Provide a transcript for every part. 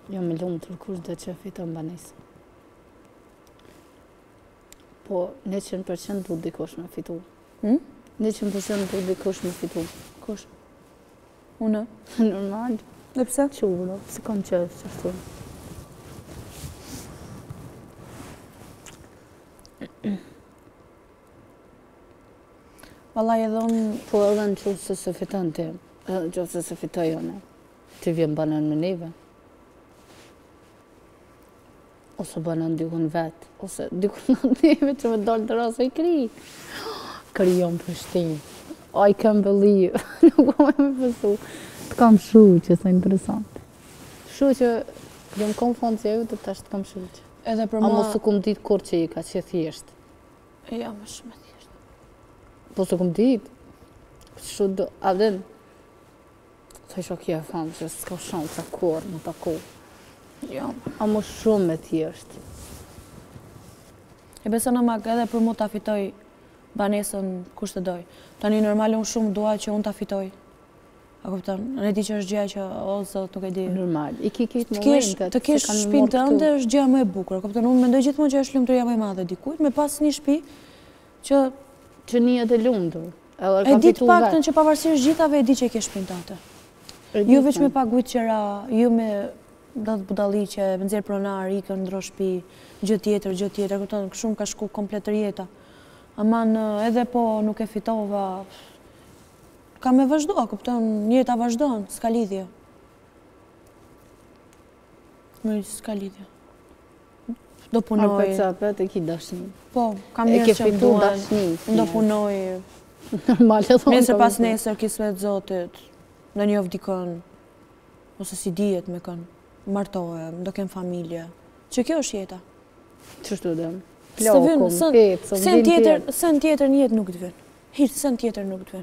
Jo me lumtur kush do që fiton banesën. Po, 100% du dikush me fitu. 100% du dikush me fitu. Kush? Unë? Normal. Dhe pse? Quro, si kom qef që ashtu. Vallaj edhe unë... Po edhe në që se fiton ti, edhe që se fitoj une, ti vjen banen me neve. Ose banen dikun vetë, ose dikun në neve që me dollë të rase i kri. Kryon për shtim. I can't believe. Nuk kom e me pësu. Të kam shu që sa interesant. Shu që jam konfond që ju të tash të kam shu që. Edhe për A mua... mos të kum dit kur që i ka që thjesht. Ja, më shumë e thjesht. Po së kum dit. Shu do, a din. Sa isha kje e famë që s'ka shumë të kur, më të kur. Jo. A më shumë e thjesht. E beso në mak edhe për mu ta fitoj banesën kush të doj. Tani normal unë shumë dua që unë ta fitoj. A kupton? Në di që është gjëja që o zot nuk e di. Normal. I ki këtë momentet. Të kesh shtëpinë tënde është gjëja më e bukur. Kupton? Unë mendoj gjithmonë që është lumturia më e madhe dikujt me pas një shtëpi që njihet e lumtur. E di të paktën që pavarësisht gjithave e di që e ke shtëpinë tënde. Ju veç me paguajt qira, ju me datë budalliqe, me nxjerr pronar, ikën ndro shtëpi, gjë tjetër, kupton? Shumë ka shku komplet jeta. Aman edhe po nuk e fitova, ka me vazhdo, kupton, jeta vazhdon, s'ka lidhje. S'ka lidhje. Do punoj. A për capet e ki dashni. Po, kam njërë që më duan, do punoj. Normal e thonë. Nesër pas nesër, kismet zotit, në njof dikën, ose si dijet me kën, martohem, do kem familje. Që kjo është jeta. Qështu dhe? Plakum, pecëm, sen tjetër një jetë nuk të vjen. Sen tjetër nuk të vjen.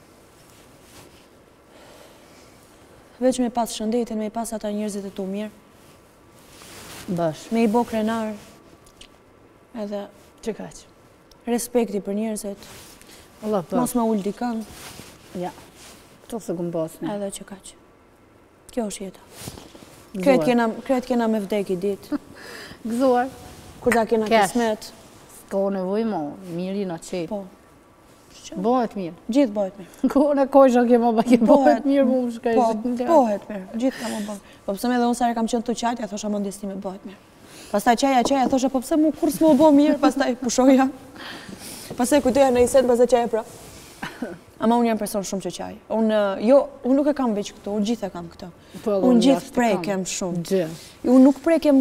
Veç me pas shëndetin, me i pas ata njerëzit e tu mirë. Bash. Me i bo krenar. Edhe... Që kaq? Respekti për njerëzit. Mos me ullë dikën. Ja. Këto se këm basni. Edhe që kaq. Kjo është jeta. Kretë kena me vdek i ditë. Gëzuar. Kur da kena kismet. S'ka nevoj mo, miri në qetë. Po. Bëhet mirë. Gjithë bëhet mirë. Kone kojshë ke më bëke bëhet mirë mu më shkaj. Po, bëhet mirë. Gjithë ka më bëhet. Po pëse me dhe unë sare kam qënë të qajtë, ja thosha më ndjestime bëhet mirë. Pastaj qaja, thosha po pëse mu kur s'mo bë mirë, pastaj pushoja. Pastaj kujtoja në iset, pastaj qaja pra. Ama unë jam person shumë që qaj. Unë nuk e kam veç këto, unë gjithë e kam këto. Unë gjithë prekem shumë. Unë nuk prekem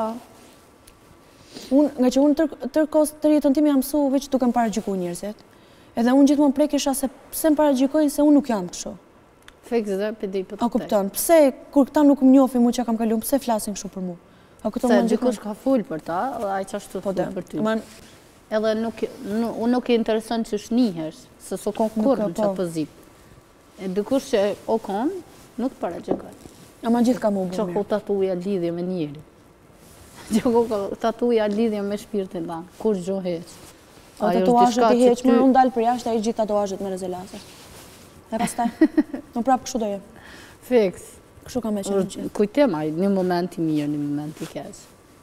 nga që unë tërë jetën tim jam mësu veç duke më paragjyku njerëzit. Edhe unë gjithmonë prekesha se pse më paragjykojnë se unë nuk jam kështu. Feks dhe pëdi për të A kupton, pse kur këta nuk më njohin mu që kam kaluar, pse flasin kështu për mu? Se dikush ka full për ta, dhe ai qashtu full për ty. Edhe unë nuk e intereson që shnihesh, se so kon kur në qatë pozit. E dikush që o kon, nuk të paragjykoj. Ama gjithë ka mu bërë mirë. Që ko tatuja lidhje me njeri. Që ko tatuja lidhje me shpirtin ta, kur gjohesh. O tatuajët i heqme, unë dalë për jashtë, a i gjithë tatuajët me rezelaze. E pastaj, në prapë kështu do jem. Fix. Kështu ka me qenë në qenë. Kujtem, një moment i mirë, një moment i keq.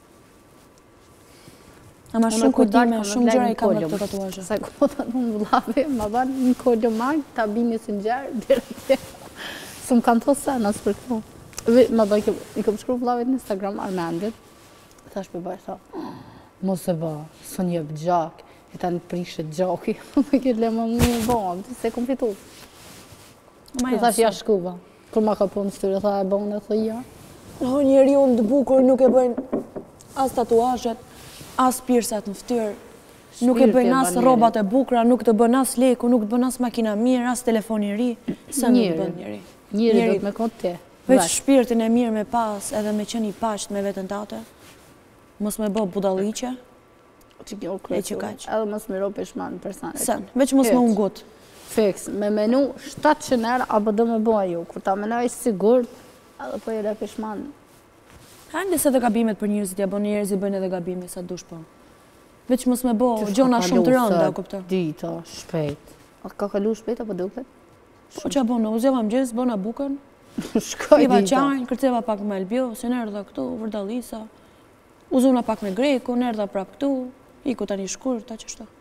Ama shumë kujtime, shumë gjëra i kam në këto tatuajët. Sa ko të në vëllave, ma banë një kodjo majtë, ta bini së njerë, dhe rëtje. Së më kanë të sen, asë për këto. Ma banë, i kom shkru vëllave në Instagram, Armandit. Thash për bajë, tha, mos e ba, së njëp gjak. E ta në prishe gjaki, me këtë le më një bëmë, se kom fitu. Të thash ja shkuva, kur ma ka punë shtyre, tha e bëmë, e thë ja. Njeri unë të bukur nuk e bëjnë as tatuajet, as pirsat në ftyrë, nuk e bëjnë as robat e bukra, nuk të bëjnë as leku, nuk të bëjnë as makina mirë, as telefoni ri, se nuk të bëjnë njeri. Njeri do të me kote te. Veç shpirtin e mirë me pas, edhe me qeni pasht me vetën tate, mos me bë budalliqe, e që kaq. Edhe mos me ro peshman personet. Sen, veç mos me ungut. Fix, me menu 700 herë, apo do me bëha ju. Kur ta menoj sigur, edhe po i re peshman. Hajde se dhe gabimet për njerëzit, ja bon njerëzit bëjnë edhe gabime, sa dush po. Veç mos me bo gjona shumë të rënda, kupto. Dita, shpejt. A ka kalu shpejt, apo duket? Po që a bona, u zjeva më gjithë, bona bukën, Shkoj Iva dita. qajnë, kërceva pak me Elbio, se në erdha këtu, vërdalisa. Uzuna pak me Greku, në erdha prap këtu, iku tani shkur, ta që shto.